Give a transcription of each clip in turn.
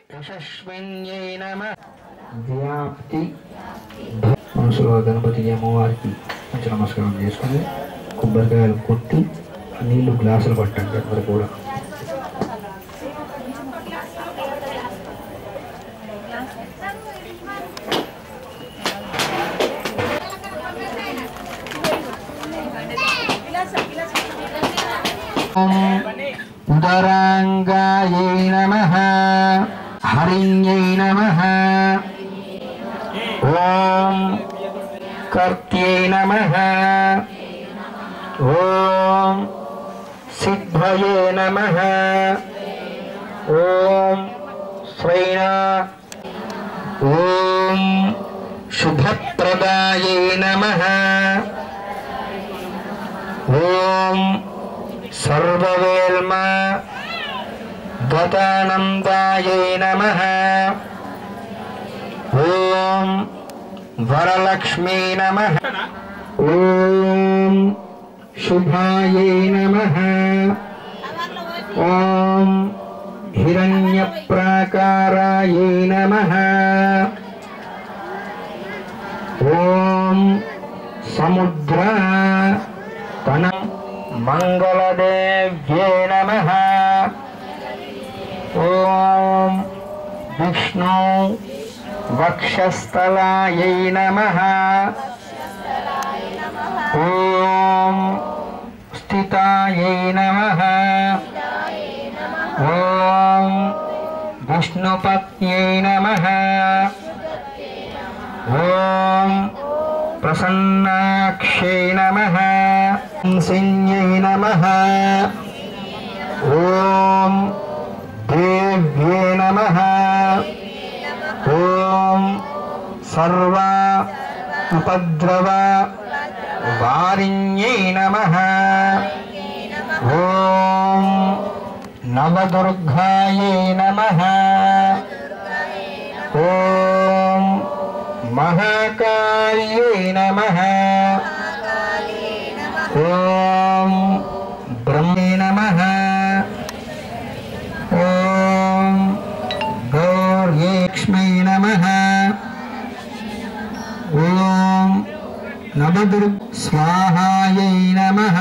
యశస్విన్యై నమః వ్యాప్తి మనసులో గణపతి అమ్మవారికి మంచి నమస్కారం చేసుకుని కొబ్బరికాయలు కొట్టి నీళ్లు గ్లాసులు పట్టండి అందరు కూడా. ఉదరాంగాయై నమః హరిణ్యై నమః ఓం కర్త్యై నమః ఓం సిద్ధయే నమః ఓం శ్రైనా ఓం శుభప్రదాయై నమః ఓం సర్వవేల్మ గతానందాయై నమః ఓం వరలక్ష్మీ నమః ఓం శుభాయై నమః ఓం హిరణ్యప్రాకారాయై నమః ఓం సముద్ర తన మంగళదేవ్యై నమః ఓం విష్ణు వక్షస్థలాయై నమః ఓం స్థితాయై నమః ఓం విష్ణుపత్న్యై నమః ఓం ప్రసన్నాక్షై నమః సంజ్ఞై నమః ఓం దేవ్యై నమః ఓం సర్వ ఉపద్రవ వారిణ్యై నమః ఓం నవదుర్గాయై నమః ఓం మహాకాళ్యై నమః ఓం బ్రహ్మే నమః ఓం గౌర్యక్ష్మై నమః ఓం నవదుర్గ స్వాహాయై నమః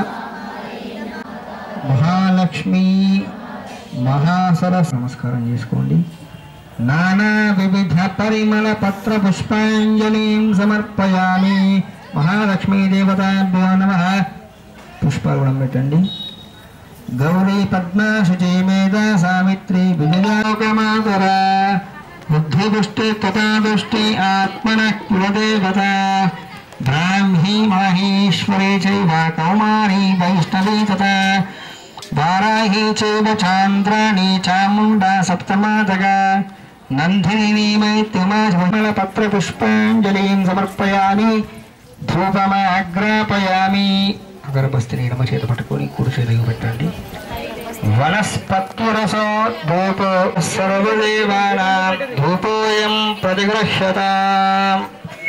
మహాలక్ష్మి మహాసరస్ నమస్కారం చేసుకోండి. నానా వివిధ పరిమళ పత్ర పుష్పాంజలిం సమర్పయామి. మహాలక్ష్మీ దేవతాభ్యో నమః. పుష్పాలు పెట్టండి. గౌరీ పద్మా శుచి మేధ సావిత్రి విజయాలోకమాతర బుద్ధిపుష్టి తథాదుష్టి ఆత్మన కులదేవత బ్రాహ్మీ మాహేశ్వరీ చైవ కౌమారీ వైష్ణవీ తథా వారాహీ చైవ చాంద్రాణి చాముండా సప్తమాతగా నందిని మైత్యమాల పత్ర పుష్పాంజలిం సమర్పయామి. ధూపమాగ్రాపయామి. అగరబస్తిని ఎడమ చేత పట్టుకొని కుడి చేతికి పెట్టండి. వనస్పత్వరసో ధూపో సర్వదేవానాం ధూపోయం ప్రతిగృహ్యతాం.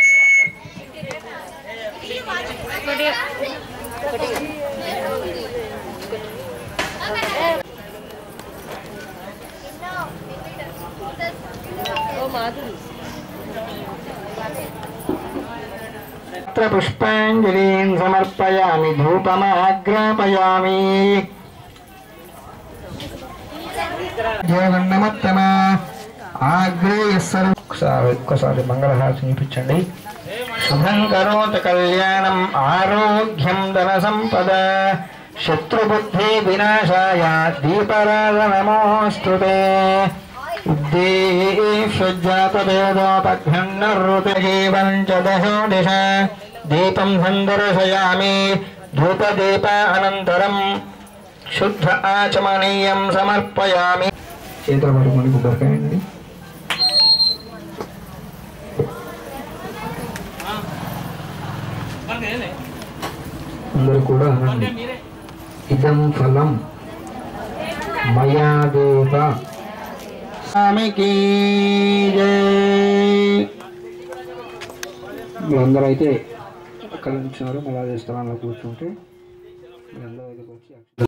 పుష్పాంజలిం సమర్పయామి. ధూపమాగ్రాపయామి. జగన్నమత్తమ ఆగ్రేయస్సరం. ఒక్కసారి మంగళహారతి చూపించండి. శుభం కరోతు కళ్యాణం ఆరోగ్యం ధన సంపద శత్రుబుద్ధి వినాశాయ దీపరాధ నమోస్తుతే. ఉద్దేశోపఘ్నరుతేవంచదశోదిశ దీపం సందర్శయామి. ధూపదీప అనంతరం శుద్ధ ఆచమనీయం సమర్పయామి. చేతులు పట్టుకొని కొబ్బరికాయండి. అందరూ కూడా అనండి. ఇదం ఫలం మయా దేవ స్వామికి జై. మీరందరూ అయితే అక్కడ నుంచి మళ్ళా స్థానంలో కూర్చుంటే మీరందరూ అయితే వచ్చి